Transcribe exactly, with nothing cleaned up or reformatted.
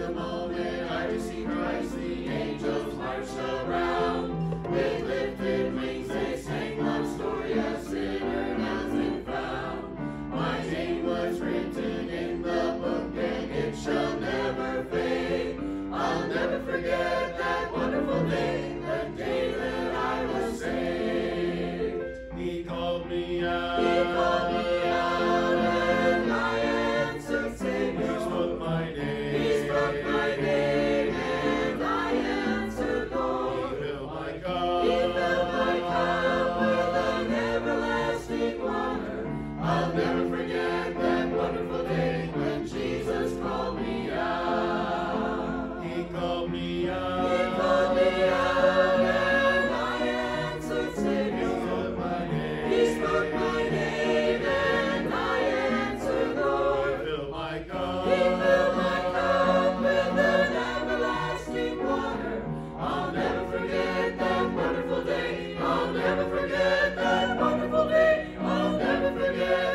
the moment I received Christ, the angels marched around. With lifted wings they sang love story, a sinner nothing found. My name was written in the book and it shall never fade. I'll never forget that wonderful day, the day that I was saved. He called me out. He called me out and I answered Savior. He spoke my name. He spoke my name and I answered Lord. He filled my cup. He filled my cup with an everlasting water. I'll never forget that wonderful day when Jesus called me out. He called me out. He called me out and I answered Savior. He spoke my name. He spoke my name and I answered Lord. He filled my cup. He filled my cup with an everlasting water. I'll never forget that wonderful day. I'll never forget that wonderful day. I'll never forget.